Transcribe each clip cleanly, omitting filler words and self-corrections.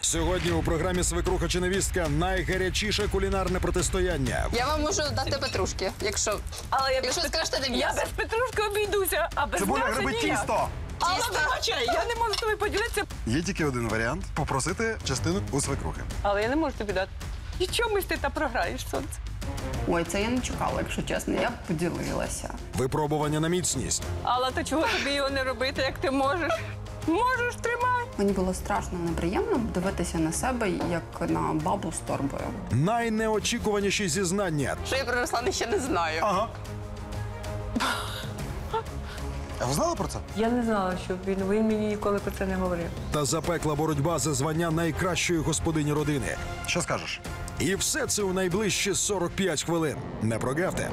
Сьогодні у програмі «Свекруха чи невістка» найгарячіше кулінарне протистояння. Я вам можу дати петрушки, якщо скажете не Я м'ясо. без петрушки обійдуся, а без Цибуля, м'яса гриби, ніяк. тісто. Але вибачай, я не можу з тобою поділитися. Є тільки один варіант – попросити частину у свекрухи. Але я не можу тобі дати. І чомусь ти та програєш, сонце. Ой, це я не чекала, якщо чесно. Я б поділилася. Випробування на міцність. Але то чого тобі його не робити, як ти можеш? Можеш, тримай. Мені було страшно неприємно дивитися на себе, як на бабу з торбою. Найнеочікуваніші зізнання Що я про Руслана ще не знаю. Ага. А ви знали про це? Я не знала, що він мені ніколи про це не говорив. та запекла боротьба за звання найкращої господині родини. Що скажеш? І все це у найближчі 45 хвилин. Не прогавте.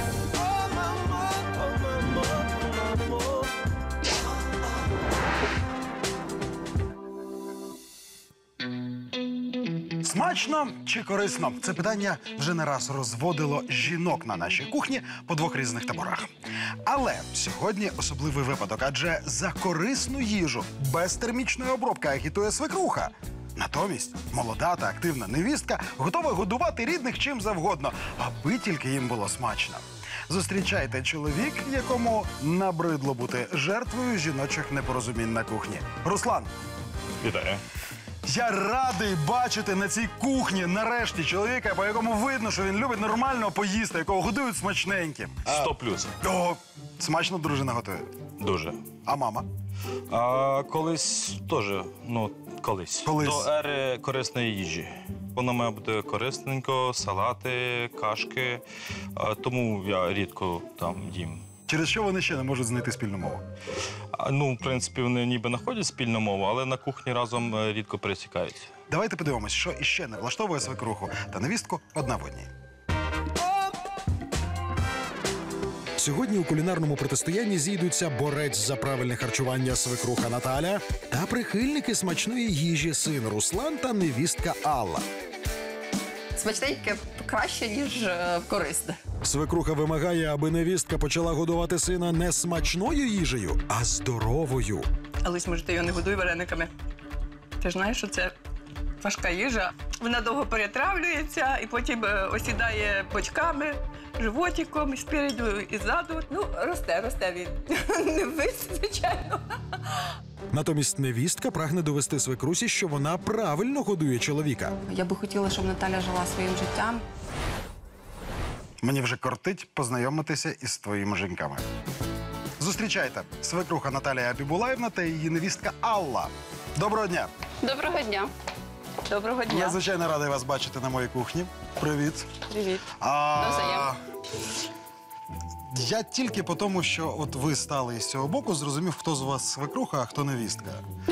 Смачно чи корисно? Це питання вже не раз розводило жінок на нашій кухні по двох різних таборах. Але сьогодні особливий випадок, адже за корисну їжу без термічної обробки агітує свекруха. Натомість молода та активна невістка готова годувати рідних чим завгодно, аби тільки їм було смачно. Зустрічайте чоловік, якому набридло бути жертвою жіночих непорозумінь на кухні. Руслан. Вітаю. Я радий бачити на цій кухні нарешті чоловіка, по якому видно, що він любить нормально поїсти, якого годують смачненьким. 100+. О, смачно дружина готує. Дуже. А мама? Колись теж, колись. Колись. До ери корисної їжі. Воно має бути корисненько, салати, кашки. Тому я рідко там їм. Через що вони ще не можуть знайти спільну мову? В принципі, вони ніби знаходять спільну мову, але на кухні разом рідко пересікаються. Давайте подивимось, що іще не влаштовує свекруху та невістку одна в одній. Сьогодні у кулінарному протистоянні зійдуться борець за правильне харчування свекруха Наталя та прихильники смачної їжі син Руслан та невістка Алла. Смачненьке краще, ніж корисне. Свекруха вимагає, аби невістка почала годувати сина не смачною їжею, а здоровою. Ались, може, ти його не годуй варениками. Ти ж знаєш, що це важка їжа. Вона довго перетравлюється і потім осідає бочками, животиком, і спереду, і ззаду. Росте він. Не весь, звичайно. Натомість невістка прагне довести свекрусі, що вона правильно годує чоловіка. Я би хотіла, щоб Наталя жила своїм життям. Мені вже кортить познайомитися із твоїми жінками. Зустрічайте, свекруха Наталія Абібулаївна та її невістка Алла. Доброго дня! Доброго дня. Доброго дня. Я, звичайно, радий вас бачити на моїй кухні. Привіт. Привіт. Навзаєм. Я тільки по тому, що от ви стали із цього боку, зрозумів, хто з вас свекруха, а хто невістка.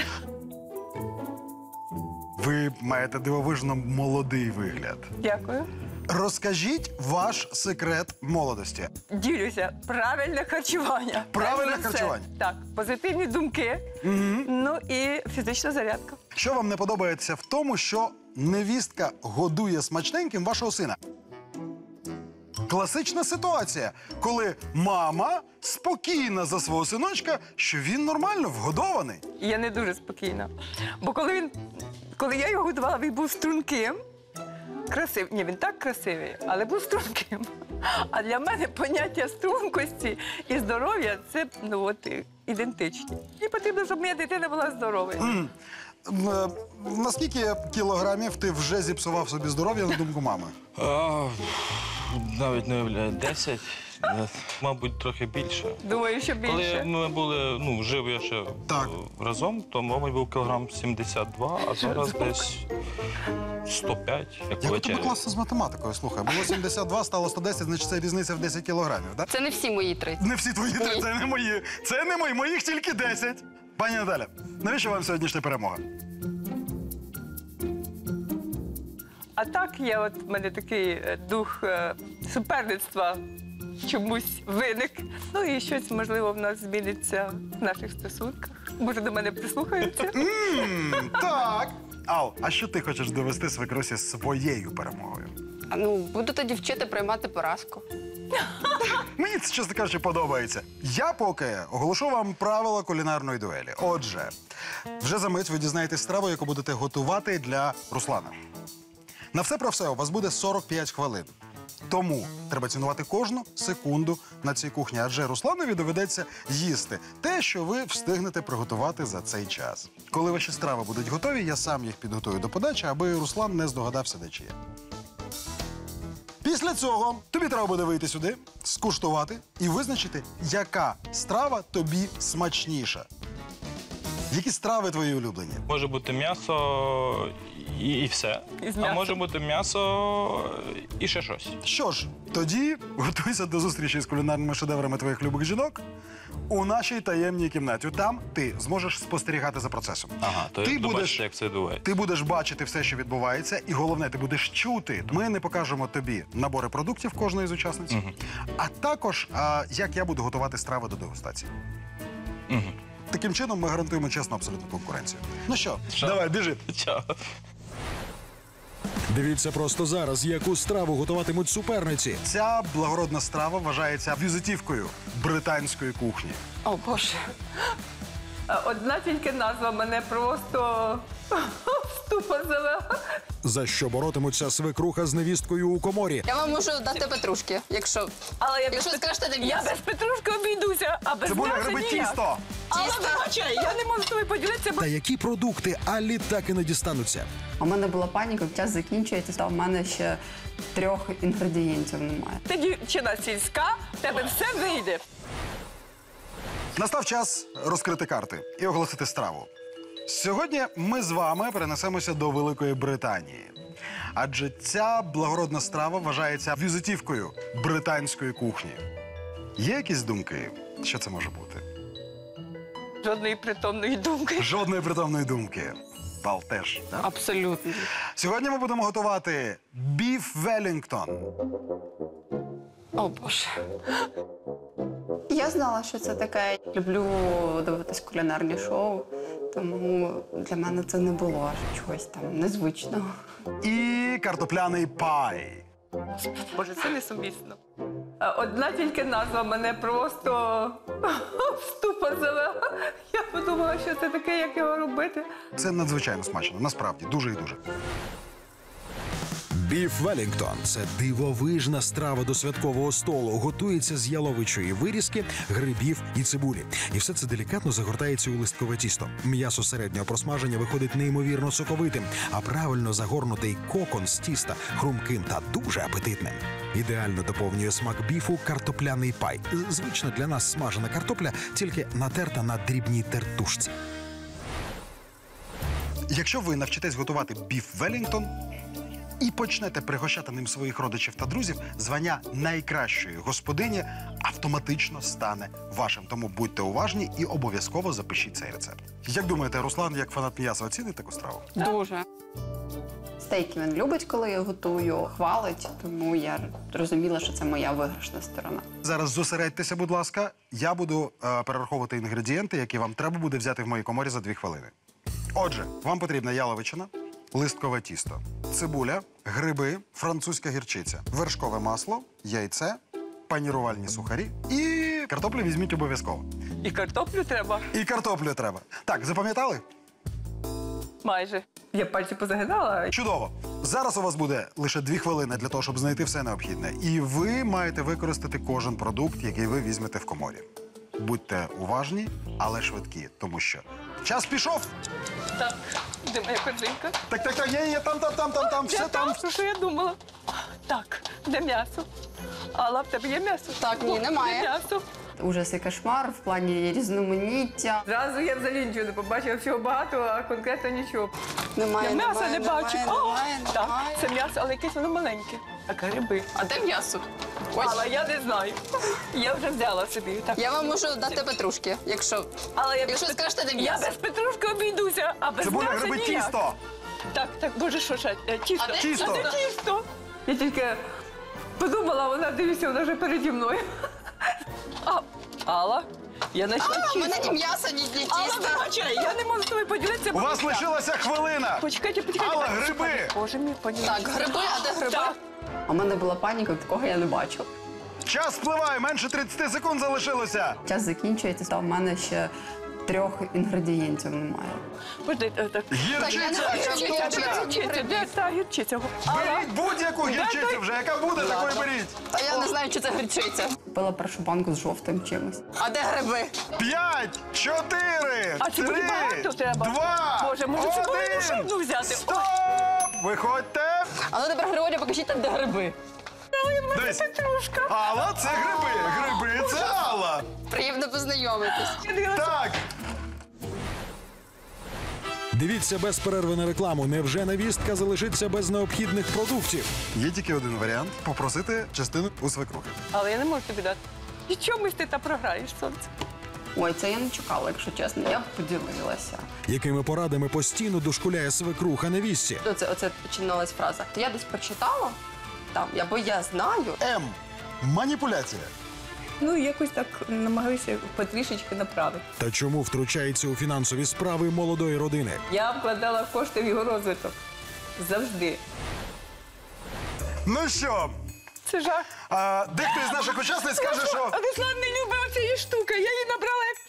Ви маєте дивовижно молодий вигляд. Дякую. Розкажіть ваш секрет молодості. Ділюся. Правильне харчування. Правильне Перш за все. харчування. Так. Позитивні думки. І фізична зарядка. Що вам не подобається в тому, що невістка годує смачненьким вашого сина? Класична ситуація, коли мама спокійна за свого синочка, що він нормально вгодований. І я не дуже спокійна. Бо коли я його годувала, він був струнким. Красивий. Ні, він так красивий, але був струнким. А для мене поняття стрункості і здоров'я – це, ідентичні. І потрібно, щоб моя дитина була здоровою. Наскільки кілограмів ти вже зіпсував собі здоров'я, на думку мами? Навіть не уявляю, 10, мабуть, трохи більше. Думаю, що Коли більше. ми були, жив я ще Так. разом, то, мабуть, був кілограм 72, а зараз десь 105, як Як у тебе вечері. класно з математикою, слухай. Було 72, стало 110, значить це різниця в 10 кілограмів, так? Це не всі мої 30. Не всі твої, це не мої. Це не мої, моїх тільки 10. Пані Наталя, навіщо вам сьогоднішня перемога? А так, в мене такий дух суперництва чомусь виник. І щось, можливо, в нас зміниться в наших стосунках. Може, до мене прислухаються. Так. Ал, а що ти хочеш довести свекрусі своєю перемогою? Буду тоді вчити приймати поразку. Мені це, чесно кажучи, подобається. Я поки оголошу вам правила кулінарної дуелі. Отже, вже за мить ви дізнаєтесь страву, яку будете готувати для Руслана. На все про все у вас буде 45 хвилин. Тому треба цінувати кожну секунду на цій кухні, адже Русланові доведеться їсти те, що ви встигнете приготувати за цей час. Коли ваші страви будуть готові, я сам їх підготую до подачі, аби Руслан не здогадався, де чи є. Після цього тобі треба буде вийти сюди, скуштувати і визначити, яка страва тобі смачніша. Які страви твої улюблені? Може бути м'ясо і все. Із А м'ясом. може бути м'ясо і ще щось. Що ж, тоді готуйся до зустрічі з кулінарними шедеврами твоїх любих жінок у нашій таємній кімнаті. Там ти зможеш спостерігати за процесом. Ага, то Ти я буду будеш- бачити, як це відбувається. Ти будеш бачити все, що відбувається, і головне, ти будеш чути. Ми не покажемо тобі набори продуктів кожної з учасниць, а також як я буду готувати страви до дегустації. Таким чином ми гарантуємо чесну абсолютну конкуренцію. Ну що, давай, біжи. Чао. Дивіться просто зараз, яку страву готуватимуть суперниці. Ця благородна страва вважається візитівкою британської кухні. О, Боже. Одна тільки назва мене просто в ступор завела. За що боротимуться свекруха з невісткою у коморі. Я вам можу дати петрушки, якщо Але Якщо скажете, де я м'ясо. без петрушки обійдуся, а без Цибуля, м'яса гриби, ніяк. тісто! Але вибачай, я не можу з тобою поділитися, бо Та які продукти Аллі так і не дістануться. У мене була паніка, час закінчується, а в мене ще 3 інгредієнтів немає. ти дівчина сільська, в тебе все вийде. Настав час розкрити карти і оголосити страву. Сьогодні ми з вами перенесемося до Великої Британії. Адже ця благородна страва вважається візитівкою британської кухні. Є якісь думки, що це може бути? Жодної притомної думки. Жодної притомної думки. Бал теж, так? Абсолютно. Сьогодні ми будемо готувати біф Велінгтон. О, Боже. Я знала, що це таке. Люблю дивитись кулінарні шоу, тому для мене це не було аж чогось там незвичного. І картопляний пай. Боже, це несумісно. Одна тільки назва мене просто в ступор завела. Я подумала, що це таке, як його робити. Це надзвичайно смачно, насправді, дуже і дуже. Біф Велінгтон – це дивовижна страва до святкового столу. Готується з яловичої вирізки, грибів і цибулі. І все це делікатно загортається у листкове тісто. М'ясо середнього просмаження виходить неймовірно соковитим, а правильно загорнутий кокон з тіста хрумким та дуже апетитним. Ідеально доповнює смак біфу картопляний пай. Звична для нас смажена картопля, тільки натерта на дрібній тертушці. Якщо ви навчитесь готувати біф Велінгтон і почнете пригощати ним своїх родичів та друзів, звання найкращої господині автоматично стане вашим. Тому будьте уважні і обов'язково запишіть цей рецепт. Як думаєте, Руслан, як фанат м'яса, оцінить таку страву? Дуже. Стейки він любить, коли я готую, хвалить, тому я розуміла, що це моя виграшна сторона. Зараз зосередьтеся, будь ласка. Я буду перераховувати інгредієнти, які вам треба буде взяти в моїй коморі за 2 хвилини. Отже, вам потрібна яловичина, листкове тісто, цибуля, гриби, французька гірчиця, вершкове масло, яйце, панірувальні сухарі і картоплю візьміть обов'язково. І картоплю треба І картоплю треба. Так, запам'ятали? майже. Я пальці позагинала. Чудово. Зараз у вас буде лише 2 хвилини для того, щоб знайти все необхідне. І ви маєте використати кожен продукт, який ви візьмете в коморі. Будьте уважні, але швидкі, тому що час пішов. Так, де моя корзинка? Так, є, там, все там. Про що я думала? Так, де м'ясо? Алла, в тебе є м'ясо? Так, ні, немає. Є м'ясо. Ужас і кошмар в плані різноманіття. Зразу я взагалі нічого не побачила, всього багато, а конкретно нічого. немає. Я м'яса немає, не бачу. Немає, Так, немає. це м'ясо, але якесь воно маленьке. Так, гриби. А де м'ясо? Ось. Але я не знаю. Я вже взяла собі. Так. Я вам можу дати петрушки, якщо Але якщо скажете, де я м'ясо. без петрушки обійдуся, а без Цибуля, м'яса гриби, ніяк. тісто. Так, боже, що ще? Тісто. А де Тісто. А де тісто? Я тільки подумала, вона, дивіться, вона вже переді мною. Алла, я знайшла А, у мене тісто. ні м'яса, ні Алла, тіста. вибачай, я не можу з тобою поділитися. У вас лишилася хвилина. Почекайте. Алла, гриби. Боже мій, поняла. Так, гриби, а де гриби? Так. А в мене була паніка, такого я не бачила. Час спливає, менше 30 секунд залишилося. Час закінчується, та в мене ще 3 інгредієнтів немає. Подожди, так. Гірчиця, картопля. Гірчиця, де та гірчиця? Беріть будь-яку гірчицю вже, яка буде, такої беріть. Та я не знаю, чи це гречиця. Пила першу банку з жовтим чимось. А де гриби? 5, 4, А це буде 3, багато треба. 2, Боже, може, цибулину 1. шубну взяти? Стоп! Виходьте. А ну тепер, Григорія, покажіть там, де гриби. Дивись. Петрушка. Алла, це гриби. Гриби, це Алла. Приємно познайомитись. Так. Дивіться без перерви на рекламу. Невже невістка залишиться без необхідних продуктів? Є тільки один варіант – попросити частину у свекрухи. Але я не можу тобі дати. І чомусь ти та програєш, сонце. Ой, це я не чекала, якщо чесно. Я б поділилася. Якими порадами постійно дошкуляє свекруха невістці? Оце починалась фраза. То я десь прочитала, там, або я знаю. М. Маніпуляція. Ну, якось так намагаюся потрішечки направити. Та чому втручається у фінансові справи молодої родини? Я вкладала кошти в його розвиток. Завжди. Ну що, Це жах. дехто із наших учасниць скаже, що... А Руслан не любить цієї штуки. Я її набрала як...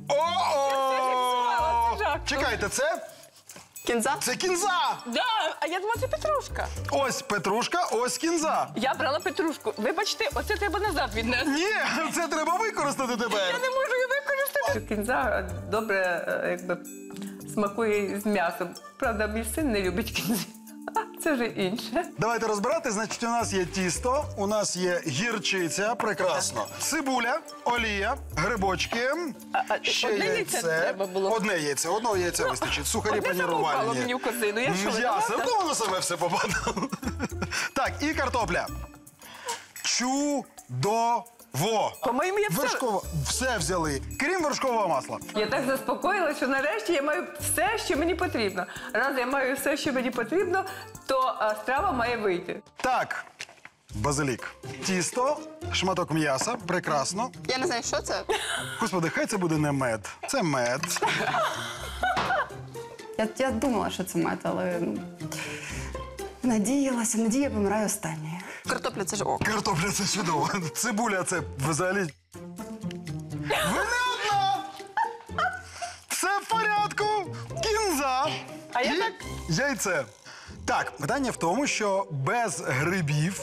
О-о! Це жах. Чекайте, це Кінза? кінза! Да, а я думала, це петрушка. Ось петрушка, ось кінза. Я брала петрушку. Вибачте, оце треба назад віднести. Ні, це треба використати Я тепер. не можу її використати. Кінза добре якби смакує з м'ясом. Правда, мій син не любить кінзі. Це вже інше. Давайте розбирати. Значить, у нас є тісто, у нас є гірчиця, прекрасно. Цибуля, олія, грибочки, ще одне яйце яйце. треба було? Одне яйце, одного яйця вистачить. Сухарі Одне само впало панірувальні. мені в корзину. Я що, Ясно, винувата? ну воно саме все попадало. Так, і картопля. Чудово. По-моєму, я все... Вершково, все взяли, крім вершкового масла. Я так заспокоїлася, що нарешті я маю все, що мені потрібно. Раз я маю все, що мені потрібно, то страва має вийти. Так, базилік. Тісто, шматок м'яса, прекрасно. Я не знаю, що це. Господи, хай це буде не мед. Це мед. Я думала, що це мед, але надіялася. Надія помирає останньою. Картопля це ж ок. Картопля це чудово. Цибуля це взагалі. Ви не одна! Все в порядку. Кінза. А я і так- яйце. Так, питання в тому, що без грибів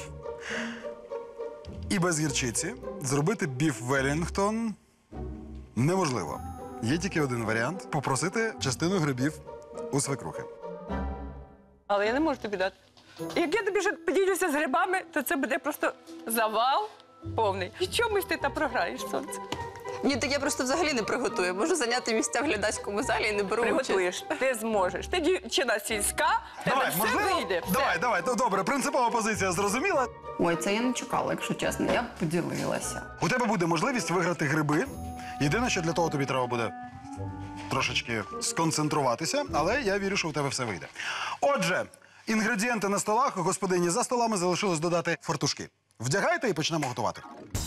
і без гірчиці зробити біф Велінгтон неможливо. Є тільки один варіант – попросити частину грибів у свекрухи. Але я не можу тобі дати. Як я тобі ще поділюся з грибами, то це буде просто завал повний. І чомусь ти та програєш, сонце. Ні, так я просто взагалі не приготую. Можу зайняти місця в глядацькому залі і не беру участь. Приготуєш, ти зможеш. Ти дівчина сільська, в тебе все вийде. Все. Давай, добре, принципова позиція зрозуміла. Ой, це я не чекала, якщо чесно. Я б поділилася. У тебе буде можливість виграти гриби. Єдине, що для того тобі треба буде трошечки сконцентруватися, але я вірю, що у тебе все вийде. Отже, інгредієнти на столах, господині за столами залишилось додати фартушки. Вдягайте і почнемо готувати.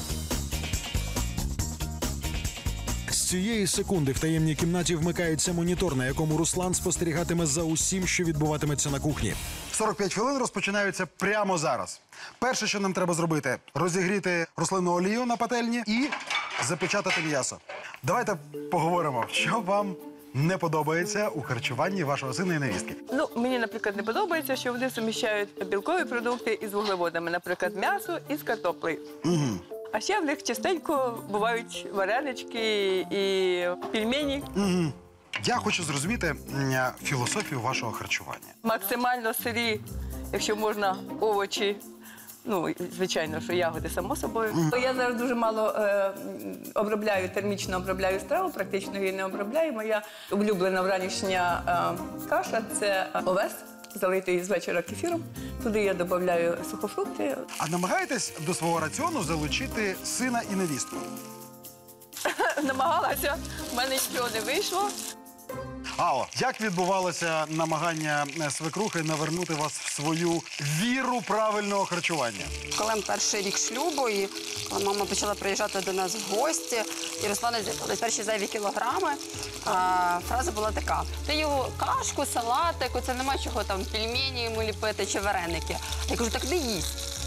З цієї секунди в таємній кімнаті вмикається монітор, на якому Руслан спостерігатиме за усім, що відбуватиметься на кухні. 45 хвилин розпочинаються прямо зараз. Перше, що нам треба зробити – розігріти рослинну олію на пательні і запечатати м'ясо. Давайте поговоримо, що вам не подобається у харчуванні вашого сина і невістки. Ну, мені, наприклад, не подобається, що вони суміщають білкові продукти із вуглеводами, наприклад, м'ясо із картоплею. А ще в них частенько бувають варенички і пельмені. Я хочу зрозуміти філософію вашого харчування. Максимально сирі, якщо можна, овочі. Ну, звичайно, що ягоди, само собою. Я зараз дуже мало обробляю, термічно обробляю страву, практично її не обробляю. Моя улюблена вранішня каша – це овес, залитий з вечора кефіром. Туди я додаю сухофрукти. А намагаєтесь до свого раціону залучити сина і невістку? Намагалася, в мене нічого не вийшло. Алло, як відбувалося намагання свекрухи навернути вас в свою віру правильного харчування? Коли перший рік шлюбу, і коли мама почала приїжджати до нас в гості, і Руслана з'явились перші зайві кілограми, фраза була така: ти його кашку, салатику, це нема чого там пельмені йому ліпити чи вареники. Я кажу, так не їсть.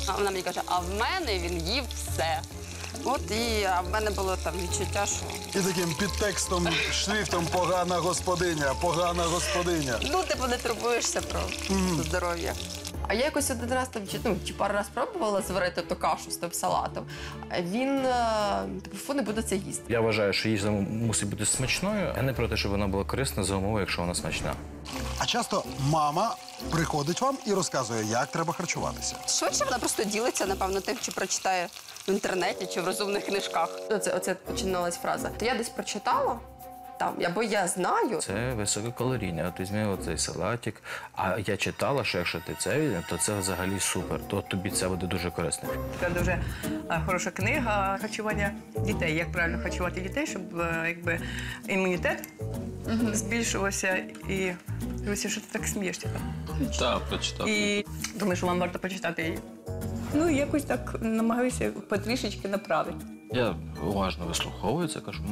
А вона мені каже, а в мене він їв все. А в мене було там відчуття, що... І таким підтекстом, шрифтом погана господиня, погана господиня. Ну, ти не турбуєшся про здоров'я. А я якось один раз там, чи пару раз пробувала зварити ту кашу з тим салатом. А він, фу, не буде це їсти. Я вважаю, що їжа мусить бути смачною, а не про те, щоб вона була корисна за умови, якщо вона смачна. А часто мама приходить вам і розказує, як треба харчуватися. Швидше вона просто ділиться, напевно, тим, чи прочитає в інтернеті, чи в розумних книжках. Оце починалась фраза. То я десь прочитала, там, або я знаю. Це висококалорійне. От візьми оцей салатик. А я читала, що якщо ти це візьмеш, то це взагалі супер. То тобі це буде дуже корисно. Це дуже хороша книга харчування дітей. Як правильно харчувати дітей, щоб якби імунітет збільшувався. І дивися, що ти так смієшся там. Так, прочитав. І думаю, що вам варто почитати її. Ну, якось так намагаюся потрішечки направити. Я уважно вислуховую це, кажу,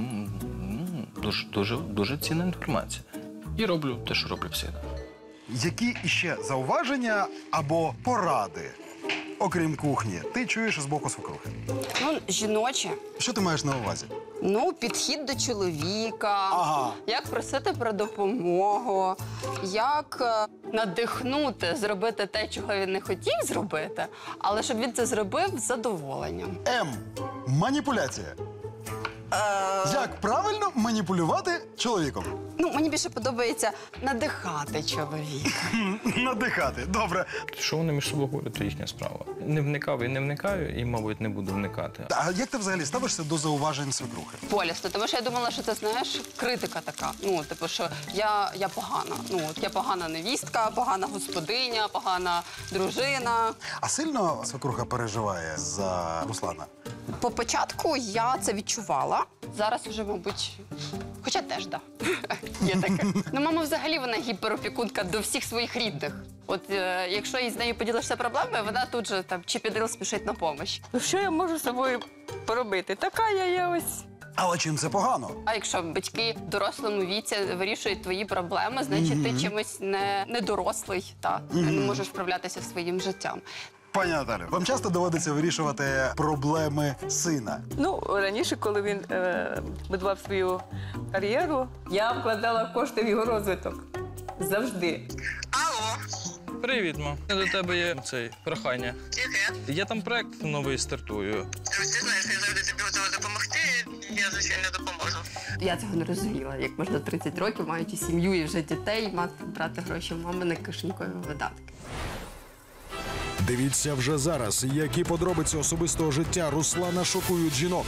дуже цінна інформація. І роблю те, що роблю всі. Які іще зауваження або поради, окрім кухні, ти чуєш з боку свекрухи? Ну, жіноче. Що ти маєш на увазі? Ну, підхід до чоловіка, Ага. як просити про допомогу, як надихнути зробити те, чого він не хотів зробити, але щоб він це зробив з задоволенням. Маніпуляція. Як правильно маніпулювати чоловіком? Ну, мені більше подобається надихати чоловіка. Надихати. Добре. Що вони між собою говорять, то їхня справа. Не вникав і не вникаю, і, мабуть, не буду вникати. А як ти взагалі ставишся до зауважень свекрухи? Болісно, тому що я думала, що це, знаєш, критика така. Ну, типу, що я погана. Ну, от я погана невістка, погана господиня, погана дружина. А сильно свекруха переживає за Руслана? По початку я це відчувала. Зараз вже, мабуть, хоча теж, так. Є таке. Ну, мама взагалі, вона гіперопікунка до всіх своїх рідних. От якщо із нею поділишся проблемою, вона тут же там чіпідил спішить на допомогу. Ну, що я можу з собою поробити? Така я є ось. Але чим це погано? А якщо батьки в дорослому віці вирішують твої проблеми, значить ти чимось не дорослий, не можеш вправлятися своїм життям. Пані Наталю, вам часто доводиться вирішувати проблеми сина? Ну, раніше, коли він будував свою кар'єру, я вкладала кошти в його розвиток. Завжди. Привіт, ма. До тебе є прохання. Яке? Я там проект новий стартую. Ти знаєш, я завжди тобі готова допомогти, я, звичайно, допоможу. Я цього не розуміла. Як можна 30 років, маючи сім'ю і вже дітей, брати гроші в мами на кишенькові видатки. Дивіться вже зараз, які подробиці особистого життя Руслана шокують жінок.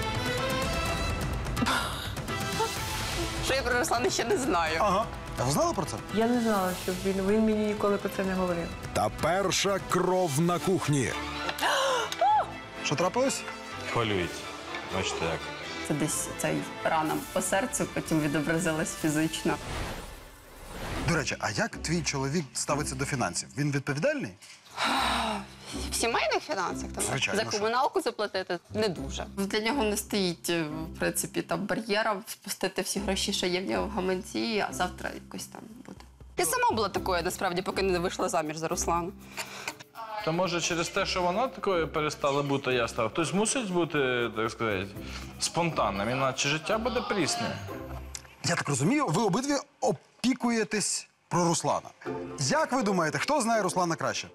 Що я про Руслана ще не знаю. Ага. А ви знали про це? Я не знала, що він мені ніколи про це не говорив. Та перша кров на кухні. Що трапилось? Хвилюється. Бачите, як. Це десь цей рана по серцю, потім відобразилась фізично. До речі, а як твій чоловік ставиться до фінансів? Він відповідальний? В сімейних фінансах там, Звичайно, за що. комуналку заплатити не дуже. Для нього не стоїть, в принципі, там бар'єра спустити всі гроші, що є в нього в гаманці, а завтра якось там буде. Я сама була такою, насправді, поки не вийшла заміж за Руслана. То може через те, що вона такою перестала бути, я став. Хтось мусить бути, так сказати, спонтанним, іначе життя буде прісне. Я так розумію, ви обидві опікуєтесь про Руслана. Як ви думаєте, хто знає Руслана краще?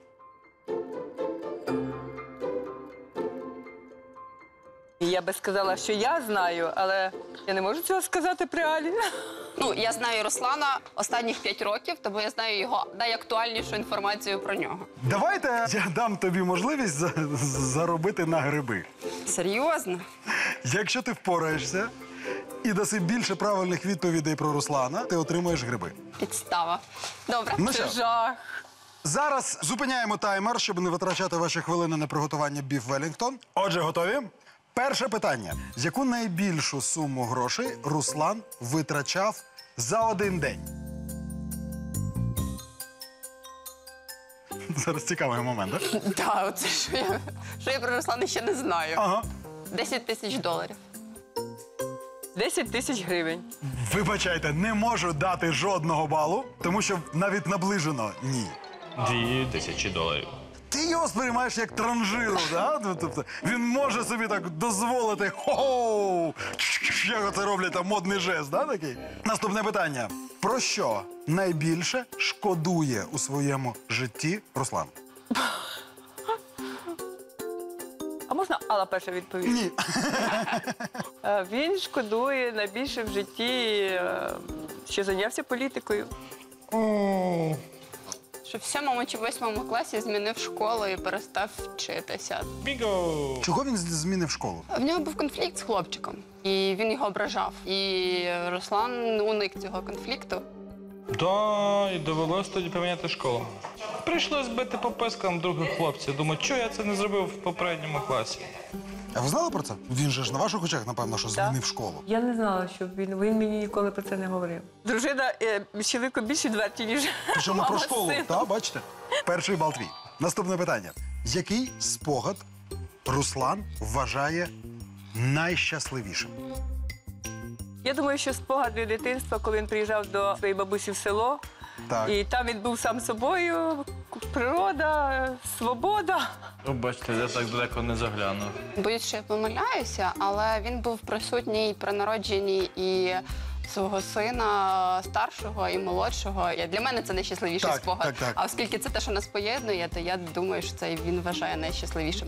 Я би сказала, що я знаю, але я не можу цього сказати при Алі. Ну, я знаю Руслана останніх 5 років, тому я знаю його найактуальнішу інформацію про нього. Давайте я дам тобі можливість заробити на гриби. Серйозно? Якщо ти впораєшся і даси більше правильних відповідей про Руслана, ти отримаєш гриби. Підстава. Добре. Ну Це що, жах. зараз зупиняємо таймер, щоб не витрачати ваші хвилини на приготування біф Велінгтон. Отже, готові? Перше питання. Яку найбільшу суму грошей Руслан витрачав за один день? Зараз цікавий момент, так? Так, оце що я про Руслана ще не знаю. Ага. $10 000. 10 тисяч гривень. Вибачайте, не можу дати жодного балу, тому що навіть наближено ні. $2000. його сприймаєш як транжиру, да? Тобто він може собі так дозволити, хо-хоу, як це роблять там модний жест, да, такий? Наступне питання. Про що найбільше шкодує у своєму житті Руслан? А можна Алла перша відповість? Ні. Він шкодує найбільше в житті, що зайнявся політикою. Що в 7 чи 8 класі змінив школу і перестав вчитися. Біго! Чого він змінив школу? В нього був конфлікт з хлопчиком, і він його ображав. І Руслан уник цього конфлікту. Да, і довелось тоді поміняти школу. Прийшлось бити по пискам других хлопців. Думаю, чого я це не зробив в попередньому класі? А ви знали про це? Він же ж на ваших очах, напевно, що змінив школу. Я не знала, що він мені ніколи про це не говорив. Дружина чоловіку більш відверті, ніж Причому мама про з школу, сином. так, бачите? Перший бал твій. Наступне питання. Який спогад Руслан вважає найщасливішим? Я думаю, що спогади дитинства, коли він приїжджав до своєї бабусі в село, Так. і там він був сам собою, природа, свобода. Ну, бачите, я так далеко не заглянув. Боюсь, що я помиляюся, але він був присутній при народженні і свого сина старшого і молодшого. Для мене це найщасливіший Так, спогад. так. А оскільки це те, що нас поєднує, то я думаю, що це він вважає найщасливішим.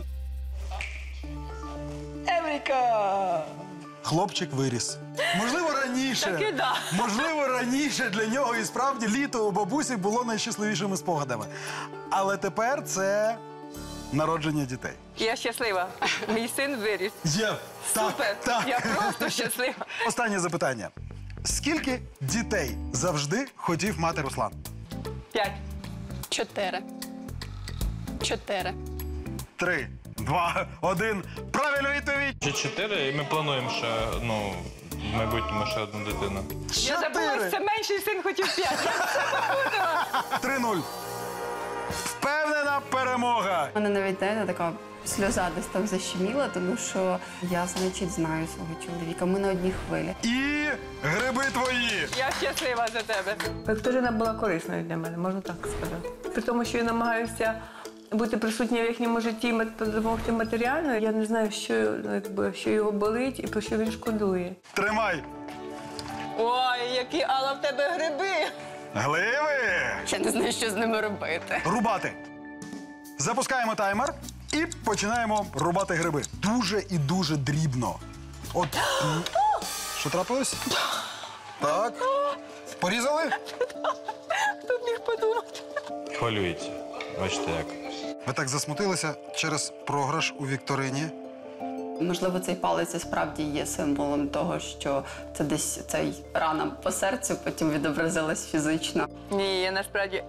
Еврика! Хлопчик виріс. Можливо, раніше. Таки да. Можливо, раніше для нього і справді літо у бабусі було найщасливішими спогадами. Але тепер це народження дітей. Я щаслива. Мій син виріс. Є. Супер! Так, Я так. просто щаслива. Останнє запитання. Скільки дітей завжди хотів мати Руслан? 5. 4. 4. 3, 2, 1. Правильна відповідь! Ще 4, і ми плануємо ще, ну, в майбутньому ще одну дитину. Я забула, це менший син хотів 5. 3-0. Впевнена перемога. У мене навіть, знаєте, така сльоза десь там защеміла, тому що я, значить, знаю свого чоловіка. Ми на одній хвилі. І гриби твої. Я щаслива за тебе. Вікторина була корисною для мене, можна так сказати. При тому, що я намагаюся бути присутня в їхньому житті, допомогти матеріально, я не знаю, що його болить і про що він шкодує. Тримай. Ой, які, Алла, в тебе гриби! Гливи. Я не знаю, що з ними робити. Рубати. Запускаємо таймер і починаємо рубати гриби. Дуже і дуже дрібно. От. Що трапилось? Так. Порізали? Хто б міг подумати? Хвилюється. Бачите як. Ви так засмутилися через програш у вікторині. Можливо, цей палець і справді є символом того, що це десь цей рана по серцю потім відобразилась фізично. Ні, я насправді...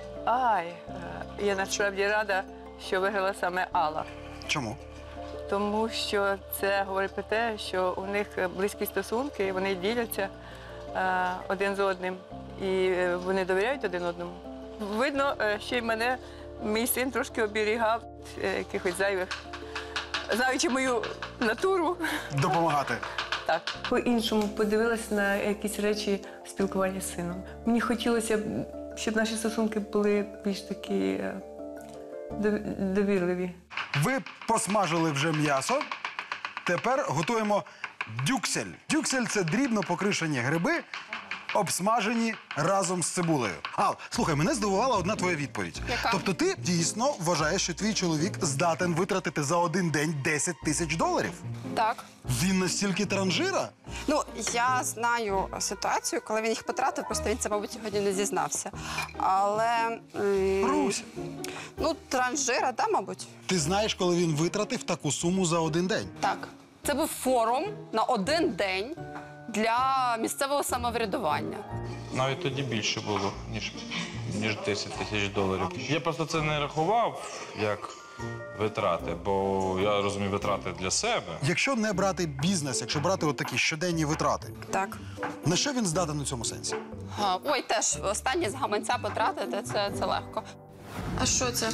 я насправді рада, що виграла саме Алла. Чому? Тому що це говорить про те, що у них близькі стосунки, вони діляться один з одним і вони довіряють один одному. Видно, що й мене мій син трошки оберігав якихось зайвих, знаючи мою натуру. Допомагати. Так. По-іншому подивилася на якісь речі спілкування з сином. Мені хотілося, щоб наші стосунки були більш такі довірливі. Ви посмажили вже м'ясо. Тепер готуємо дюксель. Дюксель – це дрібно покришені гриби, обсмажені разом з цибулею. Ал, слухай, мене здивувала одна твоя відповідь. Яка? Тобто ти дійсно вважаєш, що твій чоловік здатен витратити за один день 10 тисяч доларів? Так. Він настільки транжира? Ну, я знаю ситуацію, коли він їх потратив, просто він це, мабуть, сьогодні не зізнався. Але... Русь, Ну, транжира, так, мабуть? ти знаєш, коли він витратив таку суму за один день? Так. Це був форум на один день для місцевого самоврядування. Навіть тоді більше було, ніж 10 тисяч доларів. Я просто це не рахував як витрати, бо я розумію витрати для себе. Якщо не брати бізнес, якщо брати от такі щоденні витрати, Так. на що він здатен у цьому сенсі? Ой, теж останнє з гаманця потратити, це легко. А що це?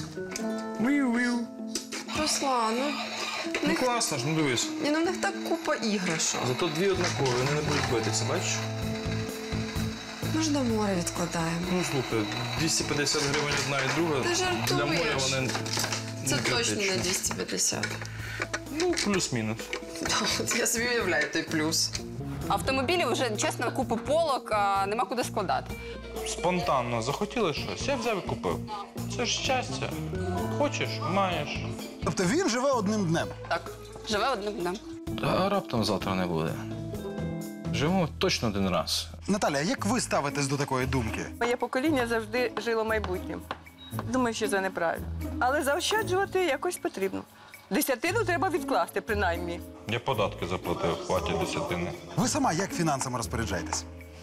Руслан, Ну класно ж, ну дивись. у них так купа іграшок. Зато дві однакові, вони не будуть битися, бачиш? Ми ж до моря відкладаємо. Ну слухай, 250 гривень одна і друга. Ти жартуєш. Для моря вони Це Не точно критично. не 250. Ну, плюс-мінус. Я собі уявляю той плюс. Автомобілі вже, чесно, купу полок, а нема куди складати. Спонтанно захотіли щось, я взяв і купив. Це ж щастя. Хочеш, маєш. Тобто він живе одним днем. Так, живе одним днем. А раптом завтра не буде. Живемо точно один раз. Наталя, як ви ставитесь до такої думки? Моє покоління завжди жило майбутнім. Думаю, що це неправильно. Але заощаджувати якось потрібно. Десятину треба відкласти, принаймні. Я податки заплатив, хватить десятини. Ви сама як фінансами розпоряджаєтесь?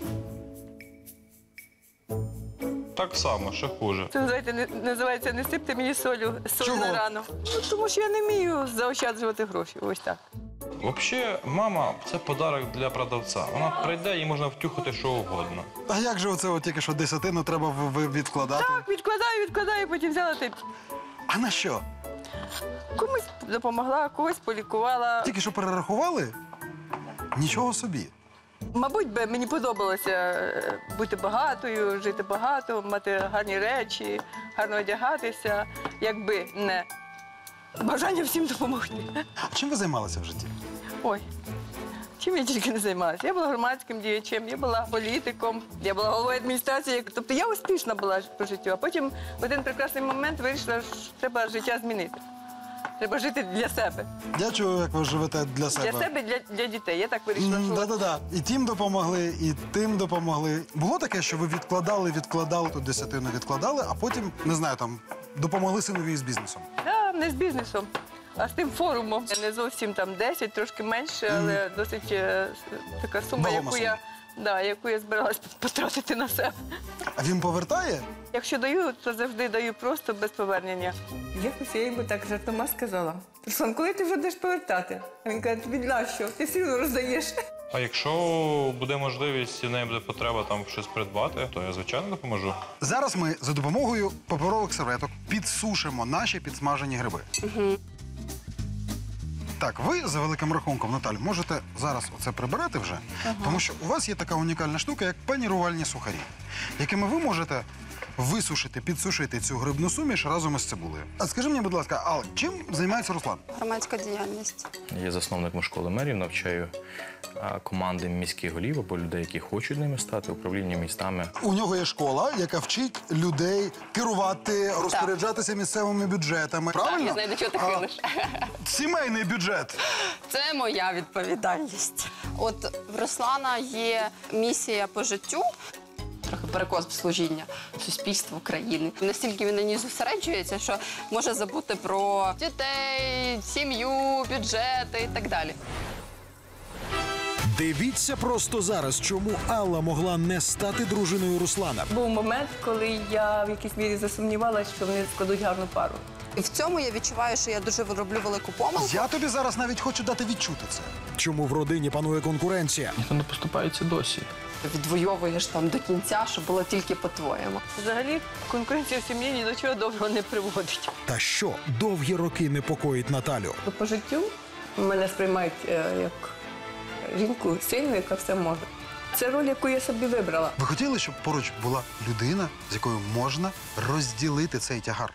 Так само, ще хуже. Це, знаєте, називається «не сипте мені соль Чого? на рану». Ну, тому що я не вмію заощаджувати гроші. Ось так. Взагалі, мама це подарок для продавця. Вона прийде, їй можна втюхати що угодно. А як же оце от тільки що десятину треба відкладати? Так, відкладаю, потім взяла ти. А на що? Комусь допомогла, когось полікувала. Тільки що перерахували? Нічого собі. Мабуть, би мені подобалося бути багатою, жити багато, мати гарні речі, гарно одягатися, якби не бажання всім допомогти. А чим ви займалися в житті? Ой, чим я тільки не займалася. Я була громадським діячем, я була політиком, я була головою адміністрації. Тобто я успішна була по життю, а потім в один прекрасний момент вирішила, що треба життя змінити. Треба жити для себе. Я чую, як ви живете для себе. Для себе, для дітей. Я так вирішила, що Да-да-да. І тим допомогли, і тим допомогли. Було таке, що ви відкладали, ту десятину відкладали, а потім, не знаю, там, допомогли синові з бізнесом. я не з бізнесом, а з тим форумом. Не зовсім там 10, трошки менше, але досить така сума, Вагома яку я збиралась потратити на себе. А він повертає? Якщо даю, то завжди даю просто без повернення. Якось я йому так жартома сказала. Руслан, коли ти вже будеш повертати? А він каже, тобі для що? Ти все одно роздаєш. А якщо буде можливість і в неї буде потреба там щось придбати, то я, звичайно, допоможу. Зараз ми за допомогою паперових серветок підсушимо наші підсмажені гриби. Так, ви за великим рахунком, Наталь, можете зараз оце прибирати вже, тому що у вас є така унікальна штука, як панірувальні сухарі, якими ви можете висушити, підсушити цю грибну суміш разом із цибулею. А скажи мені, будь ласка, Ал, чим займається Руслан? Громадська діяльність. Я засновником школи мерів, навчаю команди міських голів або людей, які хочуть ними стати, управління містами. У нього є школа, яка вчить людей керувати, розпоряджатися місцевими бюджетами. Правильно? Я знаю, до чого ти хилиш. Сімейний бюджет. Це моя відповідальність. От в Руслана є місія по життю, трохи перекос служіння суспільству країни. Настільки він на ній зосереджується, що може забути про дітей, сім'ю, бюджети і так далі. Дивіться просто зараз, чому Алла могла не стати дружиною Руслана. Був момент, коли я в якійсь мірі засумнівалася, що вони складуть гарну пару. І в цьому я відчуваю, що я дуже роблю велику помилку. Я тобі зараз навіть хочу дати відчути це. Чому в родині панує конкуренція? Ніхто не поступається досі. Відвоюєш там до кінця, що було тільки по-твоєму. Взагалі, конкуренція в сім'ї ні до чого доброго не приводить. Та що довгі роки непокоїть Наталю? По життю мене сприймають як жінку сильну, яка все може. Це роль, яку я собі вибрала. Ви хотіли, щоб поруч була людина, з якою можна розділити цей тягар?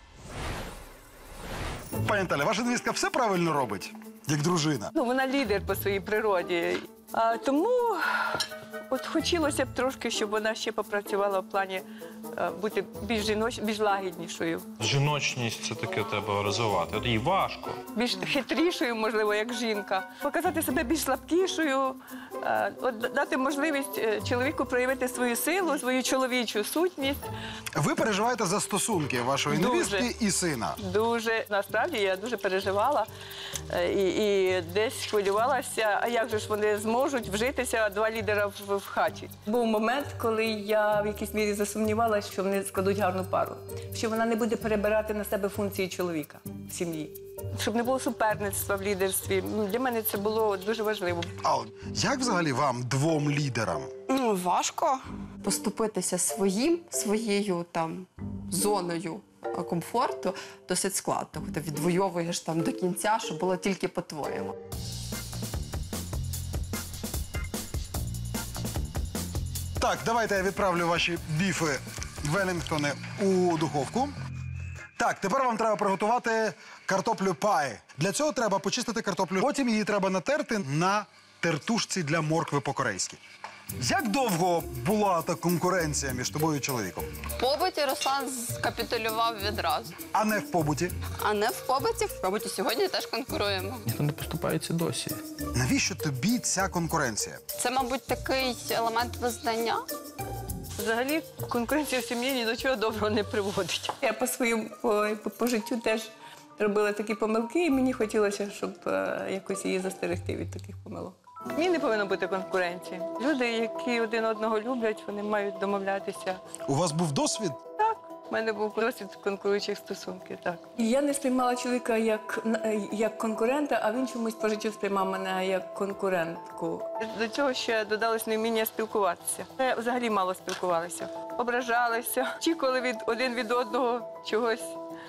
Пані Наталя, ваша невістка все правильно робить, як дружина. Ну, вона лідер по своїй природі. А тому от хотілося б трошки, щоб вона ще попрацювала в плані бути більш лагіднішою. Жіночність це таке треба розвивати. От їй важко. Більш хитрішою, можливо, як жінка. Показати себе більш слабкішою, от дати можливість чоловіку проявити свою силу, свою чоловічу сутність. Ви переживаєте за стосунки вашої Дуже. невістки і сина. Дуже, насправді, я дуже переживала і десь хвилювалася, а як же ж вони зможуть вжитися, два лідера в хаті. Був момент, коли я в якійсь мірі засумнівалася, що вони складуть гарну пару, що вона не буде перебирати на себе функції чоловіка в сім'ї. Щоб не було суперництва в лідерстві. Для мене це було дуже важливо. А як взагалі вам, двом лідерам? Ну, важко поступитися своєю там зоною комфорту досить складно. Ти відвоюєш там до кінця, що було тільки по-твоєму. Так, давайте я відправлю ваші біфи Велінгтони у духовку. Так, тепер вам треба приготувати картоплю пай. Для цього треба почистити картоплю. Потім її треба натерти на тертушці для моркви по-корейськи. Як довго була та конкуренція між тобою і чоловіком? В побуті Руслан скапітулював відразу. А не в побуті? А не в побуті. В побуті сьогодні теж конкуруємо. Ніхто не поступається досі. Навіщо тобі ця конкуренція? Це, мабуть, такий елемент визнання. Взагалі, конкуренція в сім'ї ні до чого доброго не приводить. Я по життю теж робила такі помилки, і мені хотілося, щоб якось її застерегти від таких помилок. Ні, не повинно бути конкуренції. Люди, які один одного люблять, вони мають домовлятися. У вас був досвід? Так, в мене був досвід конкуруючих стосунків, так. Я не сприймала чоловіка як конкурента, а він чомусь по життю сприймав мене як конкурентку. До цього ще додалось невміння спілкуватися. Ми взагалі мало спілкувалися. Ображалися, очікували один від одного чогось,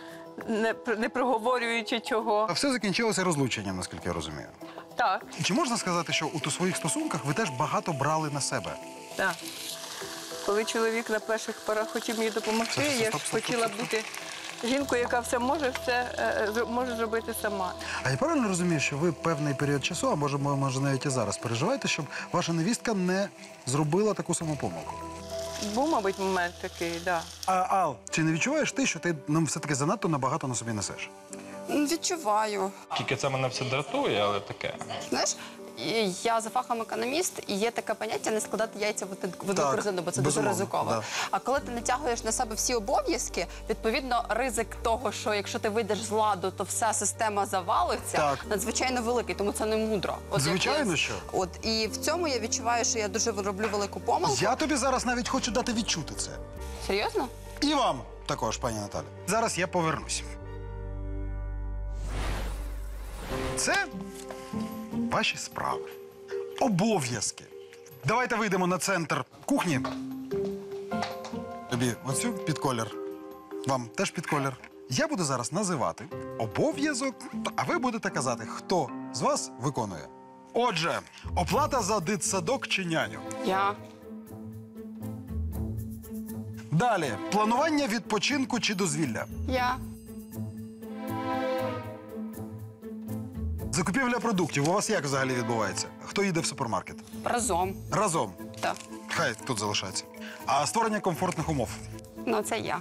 не проговорюючи чого. А все закінчилося розлученням, наскільки я розумію. Так, Чи можна сказати, що у своїх стосунках ви теж багато брали на себе? так. Коли чоловік на перших порах хотів мені допомогти, я ж хотіла бути жінкою, яка все може, може зробити сама. А я правильно розумію, що ви певний період часу, а може навіть і зараз, переживаєте, щоб ваша невістка не зробила таку саму помилку? Був, мабуть, момент такий, так. Да. А, Ал, чи не відчуваєш ти, що ти все-таки занадто набагато на собі несеш? Відчуваю. Тільки це мене все дратує, але таке. Знаєш, я за фахом економіст, і є таке поняття не складати яйця в одну Так, корзину, бо це дуже безумовно, ризиково. да. А коли ти натягуєш на себе всі обов'язки, відповідно, ризик того, що якщо ти вийдеш з ладу, то вся система завалиться, Так. надзвичайно великий, тому це не мудро. От Звичайно, що. От, і в цьому я відчуваю, що я дуже роблю велику помилку. Я тобі зараз навіть хочу дати відчути це. Серйозно? І вам також, пані Наталі. Зараз я повернусь. Це ваші справи. Обов'язки. Давайте вийдемо на центр кухні. Тобі оцю під колір. Вам теж під колір. Я буду зараз називати обов'язок, а ви будете казати, хто з вас виконує. Отже, оплата за дитсадок чи няню. Я. Далі, планування відпочинку чи дозвілля. Я. Закупівля продуктів у вас як взагалі відбувається? Хто їде в супермаркет? Разом. Разом. Так. Хай тут залишається. А створення комфортних умов. Ну, це я.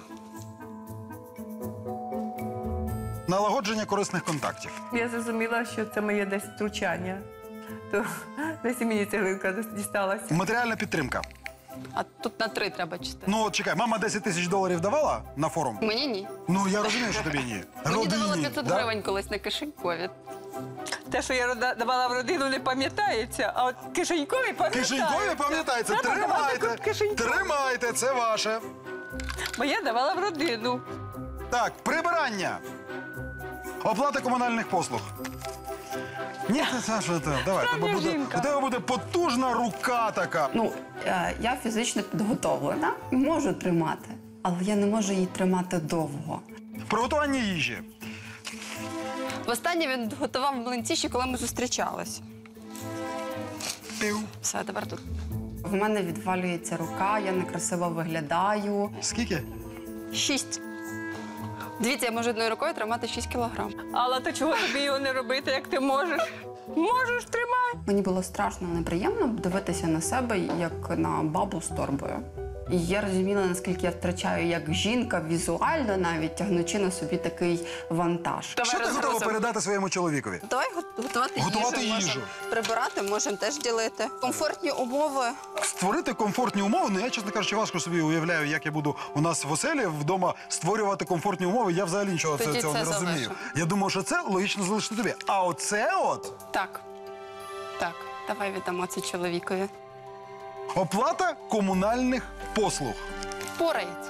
Налагодження корисних контактів. Я зрозуміла, що це моє десь втручання. То десь і мені цеглинка дісталася. Матеріальна підтримка. А тут на 3 треба читати. Ну, от чекай, мама 10 тисяч доларів давала на форум? Мені ні. Ну, я розумію, що тобі ні. Мені давали Родині, 500 да? гривень колись на кишенькові. Те, що я давала в родину, не пам'ятається, а от кишенькові пам'ятаю. Кишенькові пам'ятається? Треба давати Тримайте. кишенькові. Тримайте, це ваше. Бо я давала в родину. Так, прибирання. Оплата комунальних послуг. Ні, Саша, давай, у тебе буде потужна рука така. Ну, я фізично підготовлена і можу тримати, але я не можу її тримати довго. Приготування їжі. Востаннє він готував млинці, ще коли ми зустрічались. Пів. Все, тепер тут. В мене відвалюється рука, я некрасиво виглядаю. Скільки? 6. Дивіться, я можу одною рукою тримати 6 кілограм. Але то чого тобі його не робити, як ти можеш? Можеш, тримай. Мені було страшно неприємно дивитися на себе, як на бабу з торбою. І я розуміла, наскільки я втрачаю як жінка, візуально навіть тягнучи на собі такий вантаж. Що ти готова передати своєму чоловікові? Давай готувати їжу. Можемо прибирати, можемо теж ділити. Комфортні умови. Створити комфортні умови, ну я, чесно кажучи, важко собі уявляю, як я буду у нас в оселі вдома створювати комфортні умови. Я взагалі нічого Тоді цього це не розумію. залишу. Я думаю, що це логічно залишити тобі. А оце от Так. Так, давай віддамо це чоловікові. оплата комунальних послуг. Впорається.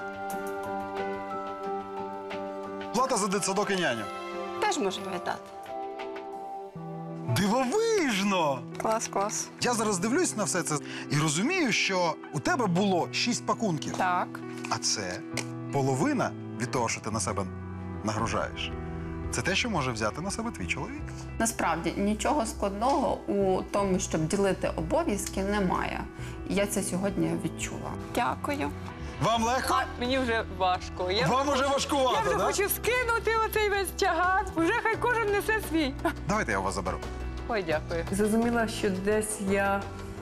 Плата за дитсадок і няню. Теж можемо віддати. Дивовижно! Клас, клас. Я зараз дивлюсь на все це і розумію, що у тебе було 6 пакунків. Так. А це половина від того, що ти на себе нагружаєш. Це те, що може взяти на себе твій чоловік. Насправді нічого складного у тому, щоб ділити обов'язки, немає. І я це сьогодні відчула. Дякую. Вам легко? А мені вже важко. Вам уже Я важкувато, вже да? хочу скинути оцей весь тягар. Уже хай кожен несе свій. Давайте я у вас заберу. Ой, дякую. Зрозуміла, що десь я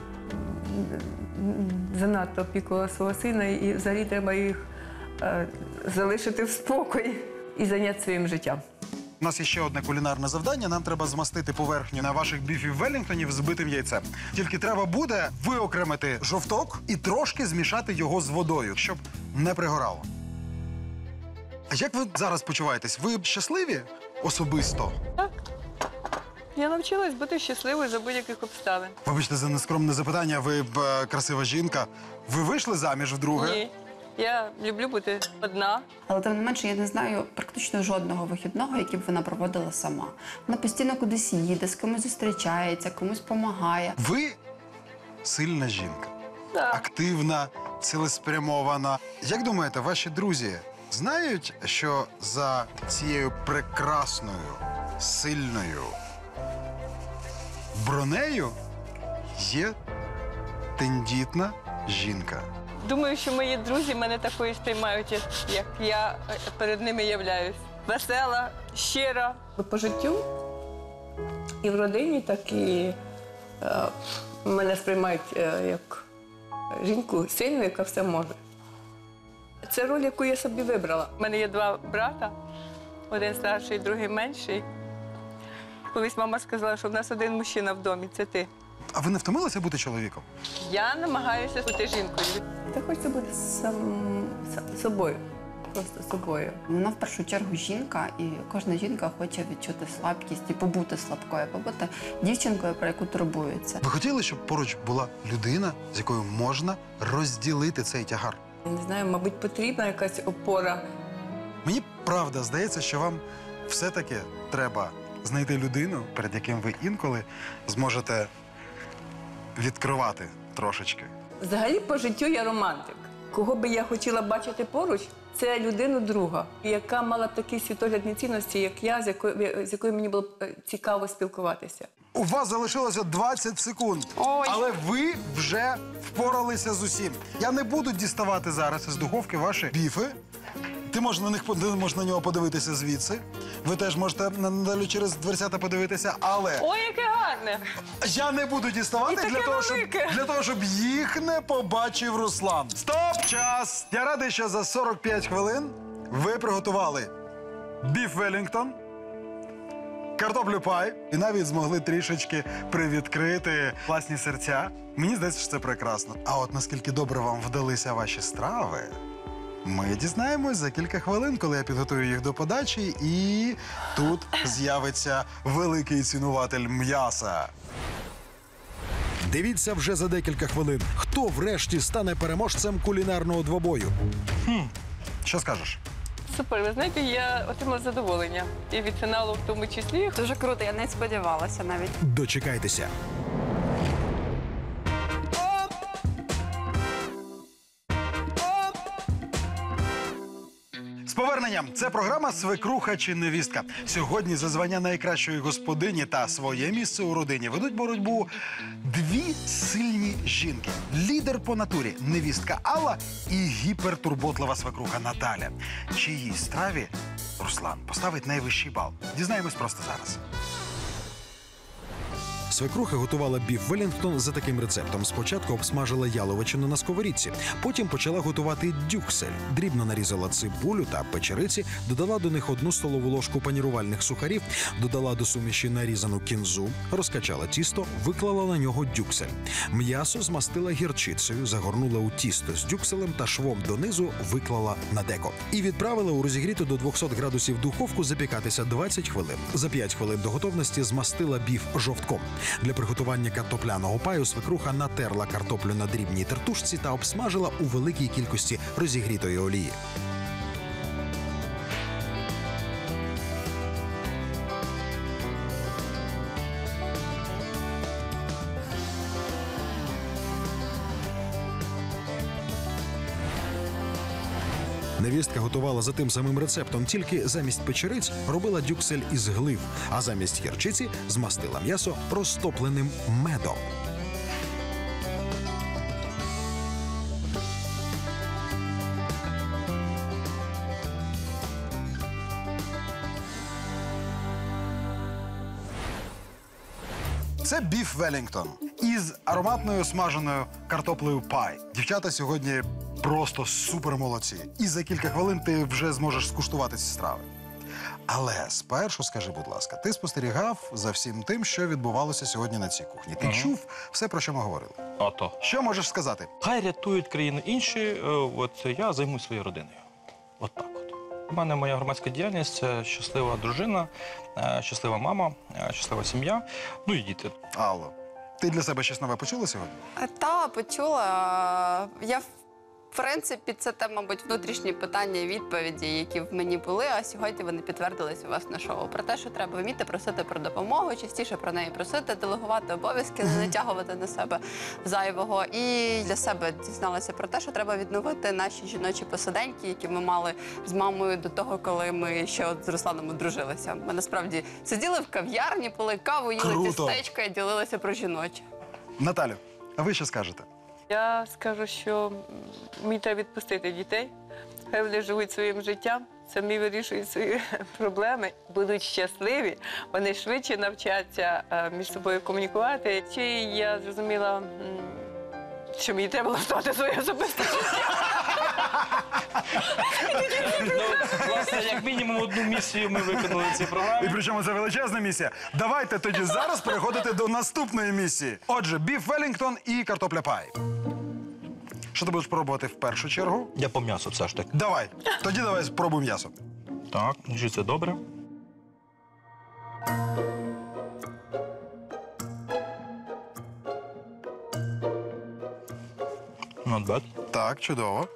занадто опікувала свого сина, і взагалі треба їх залишити в спокої і зайняти своїм життям. У нас є ще одне кулінарне завдання. Нам треба змастити поверхню на ваших біфів Веллінгтонів збитим яйцем. Тільки треба буде виокремити жовток і трошки змішати його з водою, щоб не пригорало. А як ви зараз почуваєтесь? Ви щасливі особисто? Так. Я навчилась бути щасливою за будь-яких обставин. Вибачте за нескромне запитання, ви красива жінка. Ви вийшли заміж вдруге? Ні. Я люблю бути одна. Але тим не менше я не знаю практично жодного вихідного, який б вона проводила сама. Вона постійно кудись їде, з кимось зустрічається, комусь допомагає. Ви сильна жінка, Так. активна, цілеспрямована. Як думаєте, ваші друзі знають, що за цією прекрасною, сильною бронею є тендітна жінка? Думаю, що мої друзі мене такою сприймають, як я перед ними являюсь. Весела, щира. По життю і в родині, так і мене сприймають як жінку сильну, яка все може. Це роль, яку я собі вибрала. У мене є два брата, один старший, другий менший. Колись мама сказала, що в нас один мужчина в домі, це ти. А ви не втомилися бути чоловіком? Я намагаюся бути жінкою. Та хочеться бути собою, просто собою. Вона в першу чергу жінка, і кожна жінка хоче відчути слабкість і побути слабкою, побути дівчинкою, про яку турбується. Ви хотіли, щоб поруч була людина, з якою можна розділити цей тягар? Я не знаю, мабуть, потрібна якась опора. Мені правда здається, що вам все-таки треба знайти людину, перед яким ви інколи зможете відкривати трошечки. Взагалі по життю я романтик. Кого би я хотіла бачити поруч, це людину друга, яка мала б такі світоглядні цінності, як я, з якою мені було б цікаво спілкуватися. У вас залишилося 20 секунд, але ви вже впоралися з усім. Я не буду діставати зараз із духовки ваші біфи. Ти можеш на нього подивитися звідси. Ви теж можете надалі через дверцята подивитися, але Ой, яке гарне! я не буду І діставати таке для того, щоб їх не побачив Руслан. Стоп! Час! Я радий, що за 45 хвилин ви приготували біф Веллінгтон, картоплю пай і навіть змогли трішечки привідкрити власні серця. Мені здається, що це прекрасно. А от наскільки добре вам вдалися ваші страви, ми дізнаємось за кілька хвилин, коли я підготую їх до подачі, і тут з'явиться великий цінуватель м'яса. Дивіться вже за декілька хвилин, хто врешті стане переможцем кулінарного двобою. Що скажеш? Супер, ви знаєте, я отримала задоволення. І від фіналу в тому числі. Дуже круто, я не сподівалася навіть. Дочекайтеся. З поверненням! Це програма «Свекруха чи невістка». Сьогодні за звання найкращої господині та своє місце у родині ведуть боротьбу дві сильні жінки. Лідер по натурі – невістка Алла і гіпертурботлива свекруха Наталя. Чиїй страві Руслан поставить найвищий бал? Дізнаємось просто зараз. Свекруха готувала біф Веллінгтон за таким рецептом. Спочатку обсмажила яловичину на сковорідці, потім почала готувати дюксель. Дрібно нарізала цибулю та печериці, додала до них 1 столову ложку панірувальних сухарів, додала до суміші нарізану кінзу, розкачала тісто, виклала на нього дюксель. М'ясо змастила гірчицею, загорнула у тісто з дюкселем та швом донизу виклала на деко. І відправила у розігріту до 200 градусів духовку запікатися 20 хвилин. За 5 хвилин до готовності змастила біф жовтком. Для приготування картопляного паю свекруха натерла картоплю на дрібній тертушці та обсмажила у великій кількості розігрітої олії. Невістка готувала за тим самим рецептом, тільки замість печериць робила дюксель із глив, а замість гірчиці змастила м'ясо розтопленим медом. Це біф Велінгтон із ароматною смаженою картоплею пай. Дівчата сьогодні просто супер молодці. І за кілька хвилин ти вже зможеш скуштувати ці страви. Але спершу скажи, будь ласка, ти спостерігав за всім тим, що відбувалося сьогодні на цій кухні. Ти чув все, про що ми говорили. Ото. Що можеш сказати? Хай рятують країну інші, от я займусь своєю родиною. От так от. У мене моя громадська діяльність – це щаслива дружина, щаслива мама, щаслива сім'я, ну і діти. Алло, ти для себе щось нове почула сьогодні? Та, почула. Я, в принципі, це те, мабуть, внутрішні питання і відповіді, які в мені були, а сьогодні вони підтвердились у вас на шоу. Про те, що треба вміти просити про допомогу, частіше про неї просити, делегувати обов'язки, не натягувати на себе зайвого. І для себе дізналася про те, що треба відновити наші жіночі посиденьки, які ми мали з мамою до того, коли ми ще от з Русланом одружилися. Ми насправді сиділи в кав'ярні, пили каву, їли Круто! тістечка і ділилися про жіноче. Наталю, а ви що скажете? Я скажу, що мені треба відпустити дітей. Хай вони живуть своїм життям, самі вирішують свої проблеми, будуть щасливі, вони швидше навчаться між собою комунікувати. Чи я зрозуміла, що мені треба влаштувати своє особисте життя. Ну, власне, як мінімум одну місію ми виконали в цій програмі. І причому це величезна місія. Давайте тоді зараз переходити до наступної місії. Отже, біф Велінгтон і картопля пай. Що ти будеш пробувати в першу чергу? Я по м'ясу все ж таки. Давай. Тоді давай спробуй м'ясо. Так, це добре. Not bad. Так, чудово.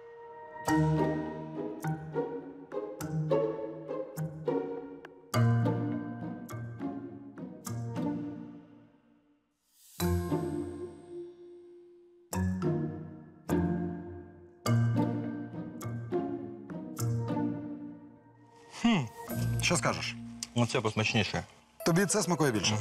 Що скажеш? Оце посмачніше. Тобі це смакує більше?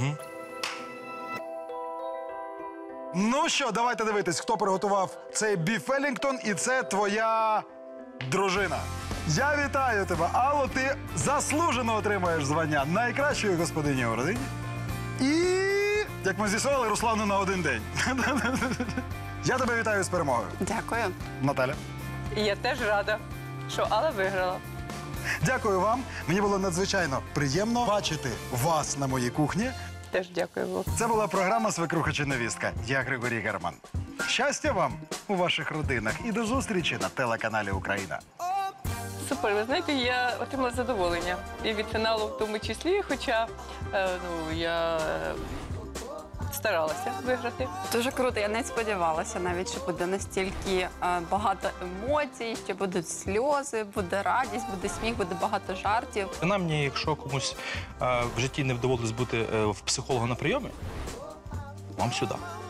Ну що, давайте дивитись, хто приготував цей біф Велінгтон, і це твоя дружина. Я вітаю тебе, Алло, ти заслужено отримаєш звання найкращої господині у родині. І, як ми з'ясували, Руслану на один день. Я тебе вітаю з перемогою. Дякую. Наталя. І я теж рада, що Алла виграла. Дякую вам. Мені було надзвичайно приємно бачити вас на моїй кухні. Теж дякую вам. Це була програма «Свекруха чи невістка». Я Григорій Герман. Щастя вам у ваших родинах і до зустрічі на телеканалі «Україна». Супер, ви знаєте, я отримала задоволення. І від фіналу в тому числі, хоча я старалася виграти. Дуже круто. Я не сподівалася навіть, що буде настільки багато емоцій, що будуть сльози, буде радість, буде сміх, буде багато жартів. Принаймні, якщо комусь в житті не вдавалось бути в психолога на прийомі, вам сюди.